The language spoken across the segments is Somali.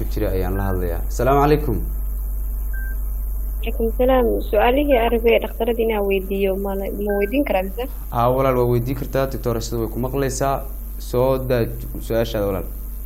كتير أيام لها ضياء السلام عليكم. عليكم السلام سؤالي أربعة دكتور دينا ويديو ما ويدين كرامته ولا الويدي كرتا دكتور سيدو ويكون مقليسا سود سؤال شاد ولا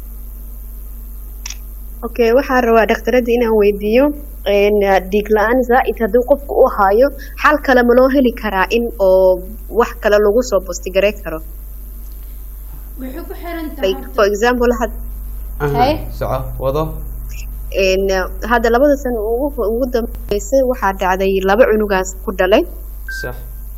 أوكي waxaan rabaa dhakhtarada inaan weydiiyo dhiig la'aan zaa'id haddii qofku uu hayo xal kale ma loo heli karaa in oo wax kale lagu soo bostigareyn karo wuxuu ku xiran tahay for example hay soco wado هذا لبض سنة وقدم بس واحد عادي لبع عنقاس كدلة صح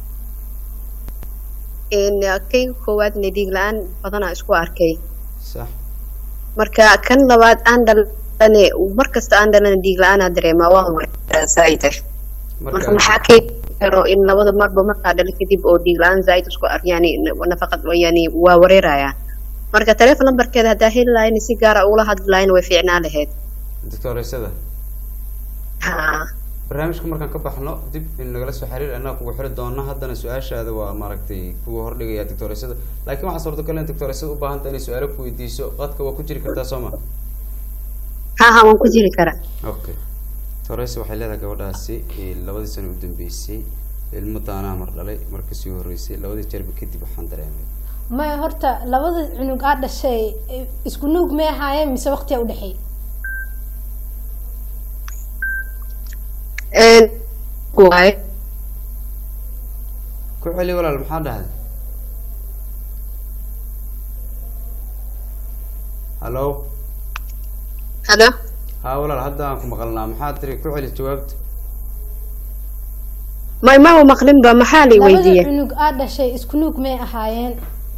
إن كي خوات نديق الآن بدنا إسكوار كي صح مركا كان لبعض عندل أنا ومركز عندنا نديق الآن أدري ما وهم زايدة مركا محاكي إن لبض مربى مركا عندنا كتيب أو ديق الآن زايد إسكوار يعني ونفقط يعني ووريرا يعني مركا تلف نمبر كذا داخل لاين سيجارة أولى هاد لاين وفيعنا لهاد دكتور سيدا برنامجكم مركان كبحنا دب إنه جلسوا حرير أنا كوي حرد دونا هذا سؤال هذا وماركتي كوي هردي يا دكتور سيدا لكن ما حصلت كلام دكتور سيدا وباهن تاني سؤالك ويديسو قد كوا كتير كرتا سما ها ما كتير كرا أوكي دكتور سيدا وحيلة كوردا سي لودي سنة قدام بيسي المتانا مرللي مركز يوريسي لودي تربي كتير بحن درامي ما هرتا لودي إنه قاعد الشيء إسكنوك ما هاي مسوقت يا ودحي واي كوعلي ولا المحاضرة هذا هلو هلا ها ولا هذا مقلنا محاضرة كوعلي جوابت ما هو مقلن بمحالي ويديه إنه قاعد شيء إسكنوك ما هاين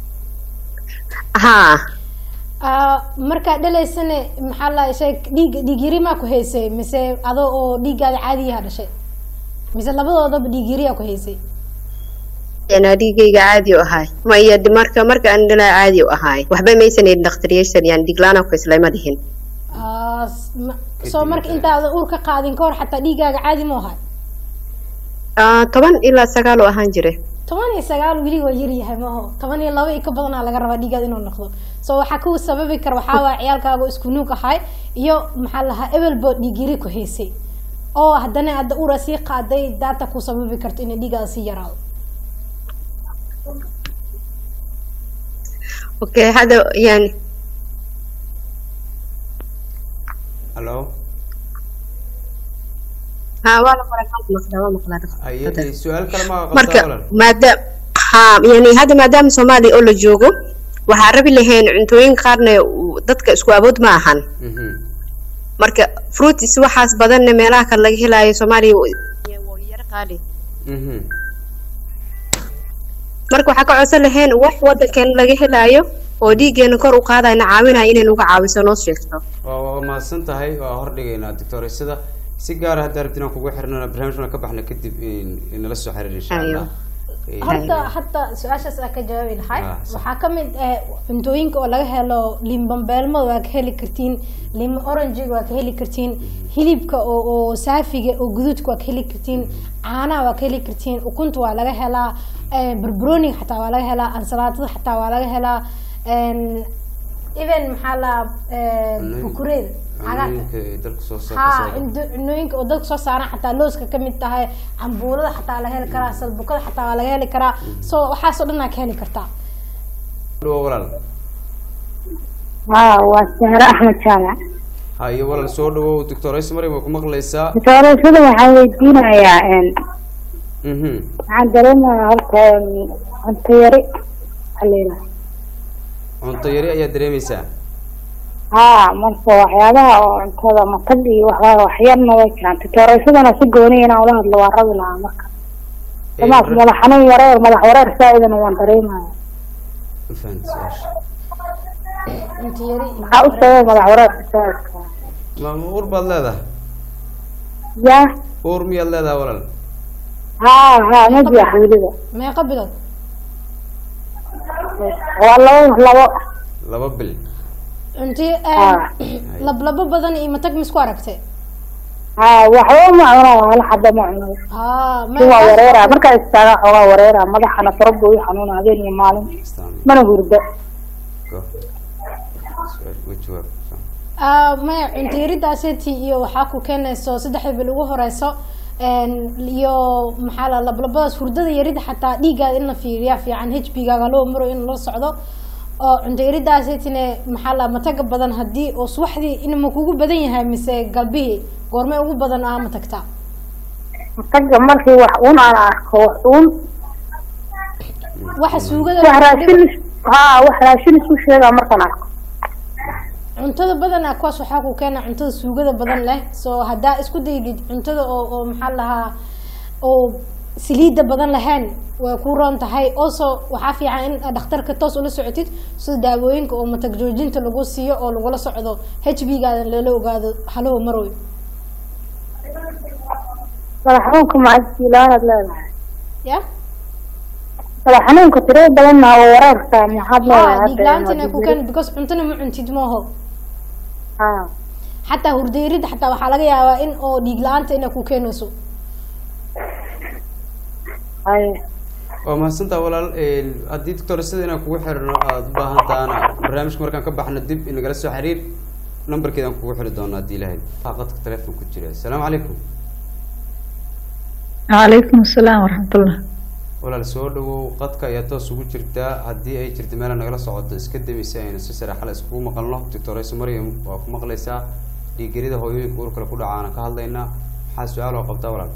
ها marka dhaleysane maxaa la shay dhigiri ma ku heysay mise adoo oo dhiigaaga caadi ah dhashay mise labadoodaba dhigiri ku heysay ana dhigayga caadi u ahay ma iyo marka aan dhalay caadi u ahay waxba maysan ee dhakhtariyaysan yaan dhiglaana ku islaama dihin soo marka inta aad uur ka qaadin ka hor xataa dhiigaaga caadi ma ahay 10 ilaa 9 oo ahaan jiray 19 wili waa yar yahay ma aha 12 ka badan laga rabaa dhiigaad inuu noqdo soo waxa ku sababi kar waxa waa ciyaalkaaga isku nuug ahay iyo maxaa lahaa ebelbo dhigiri ku heysay oo haddana aad uura sii qaaday data ku sababi karto in dhiigaad si yaraado okay hada yani hello ها ولا مقدار أيه سؤال كلام مركب مادام ها يعني هذا مادام سومالي أول جوجو وحربي لهين عنتوين قارن ضدك اسكو أبود معهن مركب فروت سوى حاس بدن ملاك اللي هلا سومالي ويرقالي مركب حكوا عسل لهين وح وده كان اللي هلايو ودي جينا كرو قاعدة نعاونها إن نوقع عاوز نص شفته وما سنت هاي وهردينا دكتور السيدة سيجارة هدارتنا كوجو حرنا برنامجنا كبحنا كتب إن لسه حرر إن شاء الله. حتى سؤال شاسك جوابي الحي وحكم انتوينك ولا هلا ليمبامبلما وكهلي كرتين ليم أورنج وكهلي كرتين هليبك أو سافي أو جذوتك وكهلي كرتين عنا وكهلي كرتين وكنت ولا هلا بربروني حتى ولا هلا أنسلات حتى ولا هلا إذن محلا بكورين إنه ودك صار أنا حتى لوز كمية تاعي عمبورة حتى على هالكرا سلبكة حتى على هالكرا سو حاسس إنك هني كرتا. وسهرة أحمد شامع. هاي ولا صور هو دكتور اسمري وكم مغليسا. دكتور شو محاولين يا إن. عندنا أنت يري علينا. أنت يري يا دريميسا. marka waxyaabaha oo cuntada maqadi waxyaabna way jiraan tooreesadana si gooniyana wala hadlo waa rabnaa marka sama madax xanuun yareer madax wareer saaidana waan dareemayaa inta yari waxa u sabab madax wareer saaidka ma uur baad leedahay ya uur miyaad leedahay walal ma jiraa weliba meeqa bilood waa labo bil أنتِ لب بدن إيه متك مسكوارك تي وحوم معنا ولا حدا معنا ما هو وريرة مركز الساعة هو وريرة ماذا حنا فرب ويحنون هذين يمالهم ما نقول ده ما cunteeridaaseti iyo waxaa ku keenayso 3 bil ugu horeyso iyo maxaa la labadaas hurdada yarida xataa dhiigaada in la fiiriyo fiican HB-gaaga loo maro in la socdo oo cunteeridaasina maxaa la mataga badan hadii oo subaxdii in ma kugu badan yahay mise galbihi goormay ugu badan ma tagtaa mataga markii wax uun aan arko waxa suugada wax raashin isku sheega markaan arko cuntada badan kuwaas waxaa ku keena cuntada suugada badan leh soo hadaa isku daydid cuntada oo maxaa lahaa oo saliida badan lahayn way ku roon tahay also waxaa fiican in dhakhtarka toos ula socotid sida daawooyinka oo matag joojinta lagu siiyo oo lagu la socdo HB-gaaga la ogaado halaho maroy xanuunka macjilaanad leedahay ya xanuunka tirada badan oo wararka maxaad leedahay diglaantina ku keen because cuntana ma cuntid maaho حتى هرديريد حتى وحلاقة يا إن أو ديجلانت إنه كوكينوسو. وما سنت ولا أدي دكتور سيد إنه كوحر باهن تانا برنامج مركان كبحنا الدب إنه جلسوا حرير نمبر كذا كوحر دونا أدي له فقط تلفون كتير. السلام عليكم. وعليكم السلام ورحمة الله. ولا السؤال وقد كياتو سوق جرتا هدي أي جرت مالا نقلا صعد إسكت مسائل السيسرة حلا سكوا مقلنا دكتور مريم ومقلسة دي جريدة هو يقول كل عانا كهالينا حاسوال وقبضة ولا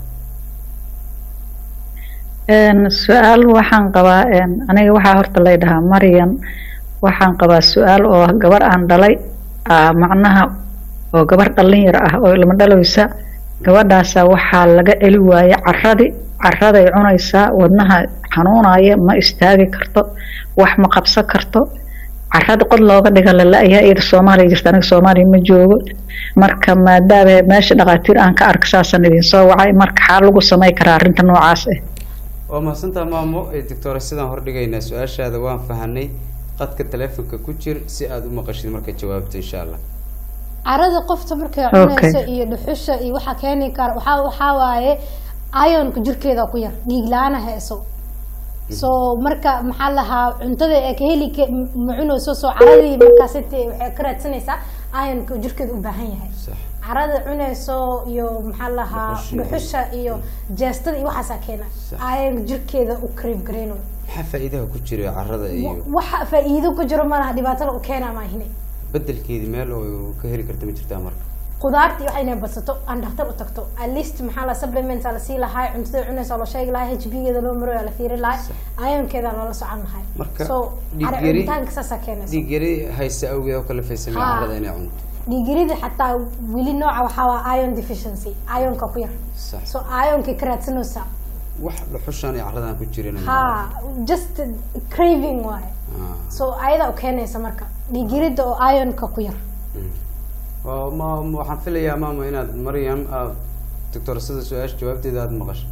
السؤال وحن قبا أنا وحى هرت الله ده مريم وحن قبا السؤال أو جبر عن دلي معناها أو جبر دلني رأه أو لما دلوا يسا جبر داسا وحى لقى إلواي عرضي عنيسا ودنها حنوناية ما استاجي كرتو وح ما قبسة كرتو عرض قد لو قد قال لا هي الصومالي جستانك الصومالي مجوج مركب ما دابه ماشي دقاتير أنك أركساسا ندين صوعي مرك حالو سماي كرار انت نوعاسه وما سنت مامو الدكتور السيدان هردقينا سؤال هذا وان فهني قد كتلفون ككوتشر سياد ومقشين مركب جوابته إن شاء الله عرض قفت مركب عنيسا إيه دحوشة إيه وحا كاني كار وحاواي ayon ku jirkeeda ku yar dhiig la'aan hayso soo marka maxaa lahaa cuntada ee ka heli ma cunayso soo caradii markaas intee waxay ka raadsanaysaa ayon ku jirkeeda u baahan yahay carada cunayso iyo maxaa lahaa dhuxusha iyo jeestada iyo waxaas keena ayon jirkeeda u crave gareeno waxa faa'iido ku jira carada iyo waxa faa'iido ku jiro malaha dhibaatada u keena ma ahine bedelkeedi meel oo ka heli karta ma jirtaa marka qudaartii waxayna badsato aan dhakhtar u tagto at least maxaa la supplements la sii lahaa cuntada cunaysa la sheegi lahaa HB-geeda loo maro la fiiri lahaa ayonkeeda la socon lahaa so dhiigiritaanka saasa keenaysa dhiigiri haysa awgeed oo kala faysamay carrada inay cunto dhiigirida xataa wili nooca waxa waa iron deficiency ayonka ku yar so ayonka karaadsanaysa wax dhuxushan iyo carradan ku jireen just craving why so ayada u keenaysa marka dhiigirida oo ayonka ku yar ما وحنفل يا ماما هنا مريم دكتور سيد سؤال جوابتي ذات مقش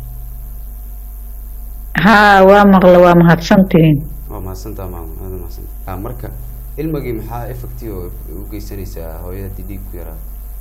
ها وامغل وامهاتسنتين ما سنت ماما هذا ما سنت مركا المجي محا افكتيو وجيسانيسا هو يديك يرا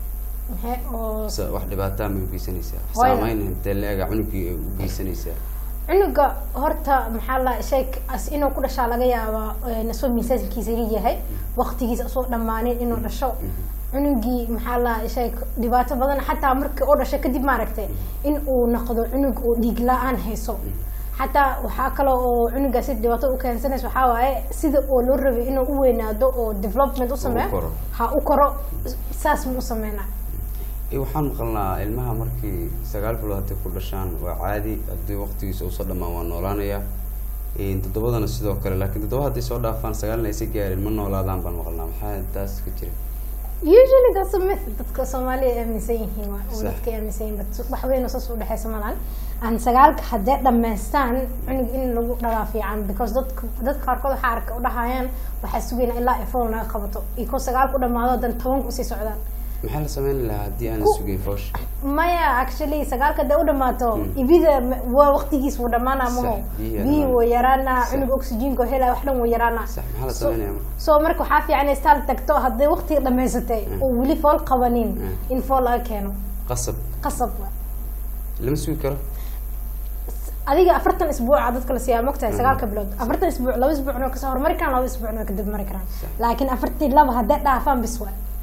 واحد بعتها من وجيسانيسا سامين تلاقي عنقي وجيسانيسا cunuga horta maxaa la shay as inuu ku dhashaa laga yaabaa nasoo miisaankiisa yahay waqtigiisa soo dhamaanin inuu dhasho cunugii maxaa la shay dhibaato badan xataa markii oo dhashay kadib ma aragtay in uu noqdo cunug oo dhiig la'aan hayso xataa waxa kale oo cunugaasi dhibaato u keensanayso waxa waaye sida oo loo rabay inuu u weynaado oo development u sameeyo ha u koro saas mu sameeyna waxaan maqalnaa ilmaha markii 9 bilood hadii ku dhashaan waa caadi hadii waqtigiisa uu soo dhamaan waa noolaanaya todobadana sidoo kale laakiin todoba hadii soo dhaafaan 9 aysan gaarin ma noolaadaan baan maqalnaa maxaa taas ka jira usually that's a myth dadka Soomaaliya aaminsan yihiin oo dadka aaminsan yihiin wax weyn oo soo dhaxaysa malan aan 9 hadee dhameystaan cunug in lagu dhalaa fiican because dadka qaarkood waxa arka u dhahayaan waxa sugayna ilaa ifoona qabato iko 9 ku dhamaado dan 10 ku sii socdaan maxaa la sameyn lahaa hadii aan sugay foosh maya actually 9 ka u dhamaato ibida waa waqtigiis uu dhamaana ma bi oo yaraana cunug oxygen ko helay wax dhan oo yaraana maxaa la sameeyaa soo marka waxa fiican istal tagto hadii waqti dhameysatay oo wili fool qabanin in fool la keeno qasab lama sugi karo adiga 40 isbuuc dadka la siyaa magtahay 9 ka bilood 40 isbuuc 2 isbuucna ka soo hormari karaan 2 isbuucna ka dib mari karaan laakiin 42 hadda dhaafaan bis waa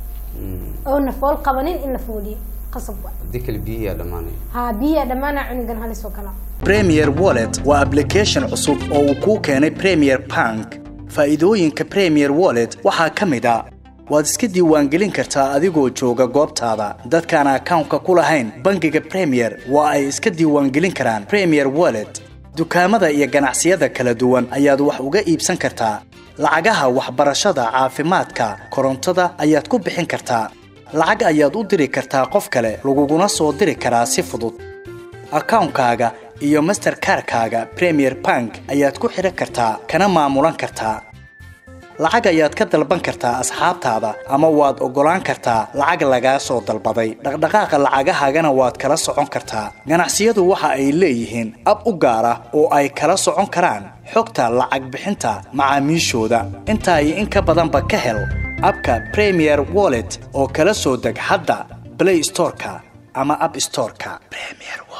oo nafool qabanin in la fooliyo qasab ذيك البيئة دمانة ها بيئة دمانة عنقن هالي سوكلا Premier Wallet waa application cusub oo uu ku keenay Premier Bank faa'iidooyinka Premier Wallet waxaa ka mid ah waad iska diiwaangelin kartaa adigoo jooga goobtaada dadkaan account-ka ku lahayn bangiga Premier waa ay iska diiwaangelin karaan Premier Wallet dukaamada iyo ganacsiyada kala duwan ayaad wax uga iibsan kartaa lacagaha waxbarashada caafimaadka korontada ayaad ku bixin kartaa lacag ayaad u diri kartaa qof kale laguguna soo diri karaa si fudud account-kaaga iyo Mastercard-kaaga Premier Bank ayaad ku xiran kartaa kana maamulan kartaa lacag ayaad ka dalban kartaa asxaabtaada ama waad ogolaan kartaa lacag laga soo dalbaday dhaqdhaqaaqa lacagahaagana waad kala socon kartaa ganacsiyadu waxa ay leeyihiin ab u gaar ah oo ay kala socon karaan xogta lacag bixinta macaamiishooda inta ay in ka badanba ka hel abka Premier Wallet oo kala soo deg hadda Play Store-ka ama App Store-ka Premier